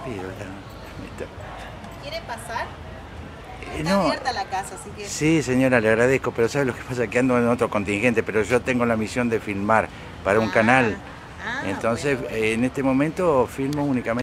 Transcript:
pero ¿Quiere pasar? Está no. abierta la casa, así que... Sí, señora, le agradezco, pero ¿sabe lo que pasa? Que ando en otro contingente, pero yo tengo la misión de filmar para un canal. Ah, Entonces, bueno. en este momento filmo únicamente